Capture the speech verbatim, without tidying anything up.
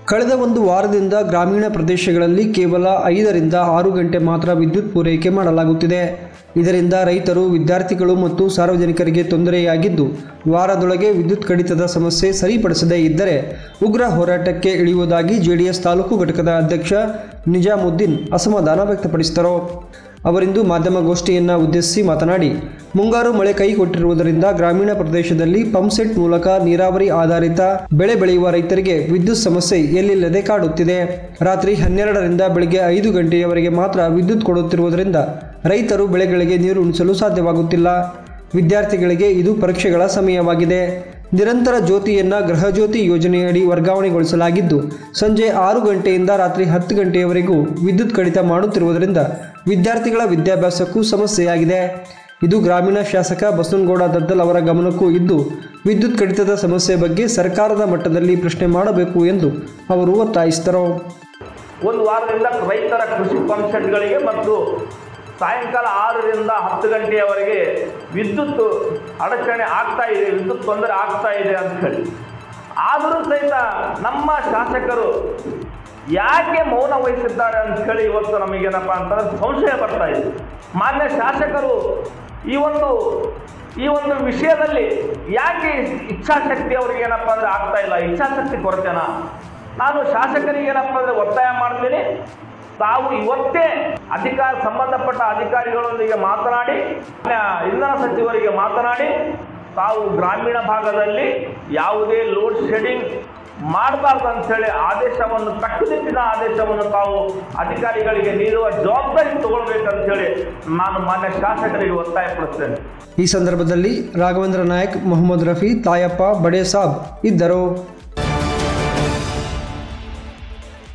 ಕಳೆದ ಒಂದು ವಾರದಿಂದ ಗ್ರಾಮೀಣ ಪ್ರದೇಶಗಳಲ್ಲಿ ಕೇವಲ ಐದರಿಂದ ಆರು ಗಂಟೆ ಮಾತ್ರ ವಿದ್ಯುತ್ ಪೂರೈಕೆ ಮಾಡಲಾಗುತ್ತಿದೆ. ಇದರಿಂದ ರೈತರು, ವಿದ್ಯಾರ್ಥಿಗಳು ಮತ್ತು ಸಾರ್ವಜನಿಕರಿಗೆ ತೊಂದರೆಯಾಗಿದ್ದು, ವಾರದೊಳಗೆ ವಿದ್ಯುತ್ ಕಡಿತದ ಸಮಸ್ಯೆ ಸರಿಪಡಿಸದೇ ಇದ್ದರೆ ಉಗ್ರ ಹೋರಾಟಕ್ಕೆ ಇಳಿಯುವುದಾಗಿ ಜೆಡಿಎಸ್ ತಾಲೂಕು ಘಟಕದ ಅಧ್ಯಕ್ಷ ನಿಜಾಮುದ್ದೀನ್ ಅಸಮಾಧಾನ ವ್ಯಕ್ತಪಡಿಸಿದರು. ಅವರಿಂದು ಮಾಧ್ಯಮಗೋಷ್ಠಿಯನ್ನು ಉದ್ದೇಶಿಸಿ ಮಾತನಾಡಿ, ಮುಂಗಾರು ಮಳೆ ಕೈಕೊಟ್ಟಿರುವುದರಿಂದ ಗ್ರಾಮೀಣ ಪ್ರದೇಶದಲ್ಲಿ ಪಂಪ್ಸೆಟ್ ಮೂಲಕ ನೀರಾವರಿ ಆಧಾರಿತ ಬೆಳೆ ಬೆಳೆಯುವ ರೈತರಿಗೆ ವಿದ್ಯುತ್ ಸಮಸ್ಯೆ ಎಲ್ಲಿಲ್ಲದೆ ಕಾಡುತ್ತಿದೆ. ರಾತ್ರಿ ಹನ್ನೆರಡರಿಂದ ಬೆಳಗ್ಗೆ ಐದು ಗಂಟೆಯವರೆಗೆ ಮಾತ್ರ ವಿದ್ಯುತ್ ಕೊಡುತ್ತಿರುವುದರಿಂದ ರೈತರು ಬೆಳೆಗಳಿಗೆ ನೀರು ಉಣಿಸಲು ಸಾಧ್ಯವಾಗುತ್ತಿಲ್ಲ. ವಿದ್ಯಾರ್ಥಿಗಳಿಗೆ ಇದು ಪರೀಕ್ಷೆಗಳ ಸಮಯವಾಗಿದೆ. ನಿರಂತರ ಜ್ಯೋತಿಯನ್ನು ಗೃಹಜ್ಯೋತಿ ಯೋಜನೆಯಡಿ ವರ್ಗಾವಣೆಗೊಳಿಸಲಾಗಿದ್ದು, ಸಂಜೆ ಆರು ಗಂಟೆಯಿಂದ ರಾತ್ರಿ ಹತ್ತು ಗಂಟೆಯವರೆಗೂ ವಿದ್ಯುತ್ ಕಡಿತ ಮಾಡುತ್ತಿರುವುದರಿಂದ ವಿದ್ಯಾರ್ಥಿಗಳ ವಿದ್ಯಾಭ್ಯಾಸಕ್ಕೂ ಸಮಸ್ಯೆಯಾಗಿದೆ. ಇದು ಗ್ರಾಮೀಣ ಶಾಸಕ ಬಸವನಗೌಡ ದದ್ದಲ್ ಅವರ ಗಮನಕ್ಕೂ ಇದ್ದು, ವಿದ್ಯುತ್ ಕಡಿತದ ಸಮಸ್ಯೆ ಬಗ್ಗೆ ಸರ್ಕಾರದ ಮಟ್ಟದಲ್ಲಿ ಪ್ರಶ್ನೆ ಮಾಡಬೇಕು ಎಂದು ಅವರು ಒತ್ತಾಯಿಸಿದರು. ಒಂದು ವಾರದಿಂದ ರೈತರ ಕೃಷಿ ಪಂಪ್ಸೆಟ್ಗಳಿಗೆ ಮತ್ತು ಸಾಯಂಕಾಲ ಆರರಿಂದ ಹತ್ತು ಗಂಟೆಯವರೆಗೆ ವಿದ್ಯುತ್ ಅಡಚಣೆ ಆಗ್ತಾ ಇದೆ, ವಿದ್ಯುತ್ ತೊಂದರೆ ಆಗ್ತಾ ಇದೆ ಅಂತ ಹೇಳಿ, ಆದರೂ ಸಹಿತ ನಮ್ಮ ಶಾಸಕರು ಯಾಕೆ ಮೌನ ವಹಿಸಿದ್ದಾರೆ ಅಂತ ಹೇಳಿ ಇವತ್ತು ನಮಗೇನಪ್ಪ ಅಂತಂದ್ರೆ ಸಂಶಯ ಬರ್ತಾ ಇದೆ. ಮಾನ್ಯ ಶಾಸಕರು ಈ ಒಂದು ಈ ಒಂದು ವಿಷಯದಲ್ಲಿ ಯಾಕೆ ಇಚ್ಛಾಶಕ್ತಿ ಅವ್ರಿಗೆ ಏನಪ್ಪ ಅಂದರೆ ಆಗ್ತಾ ಇಲ್ಲ, ಇಚ್ಛಾಶಕ್ತಿ ಕೊರತೆನಾ? ನಾನು ಶಾಸಕರಿಗೆ ಏನಪ್ಪ ಅಂದರೆ ಒತ್ತಾಯ ಮಾಡ್ತೀನಿ, ತಾವು ಇವತ್ತೇ ಅಧಿಕಾರ ಸಂಬಂಧಪಟ್ಟ ಅಧಿಕಾರಿಗಳೊಂದಿಗೆ ಮಾತನಾಡಿ, ಇಂಧನ ಸಚಿವರಿಗೆ ಮಾತನಾಡಿ, ತಾವು ಗ್ರಾಮೀಣ ಭಾಗದಲ್ಲಿ ಯಾವುದೇ ಲೋಡ್ ಶೆಡ್ಡಿಂಗ್ ಮಾಡಬಾರ್ದು ಅಂಥೇಳಿ ಆದೇಶವನ್ನು, ಕಟ್ಟುನಿಟ್ಟಿನ ಆದೇಶವನ್ನು ತಾವು ಅಧಿಕಾರಿಗಳಿಗೆ ನೀಡುವ ಜವಾಬ್ದಾರಿ ತಗೊಳ್ಬೇಕಂತೇಳಿ ನಾನು ಮಾನ್ಯ ಶಾಸಕರಿಗೆ ಒತ್ತಾಯಪಡಿಸ್ತೇನೆ. ಈ ಸಂದರ್ಭದಲ್ಲಿ ರಾಘವೇಂದ್ರ ನಾಯಕ್, ಮೊಹಮ್ಮದ್ ರಫಿ, ತಾಯಪ್ಪ, ಬಡೇ ಸಾಬ್ ಇದ್ದರು.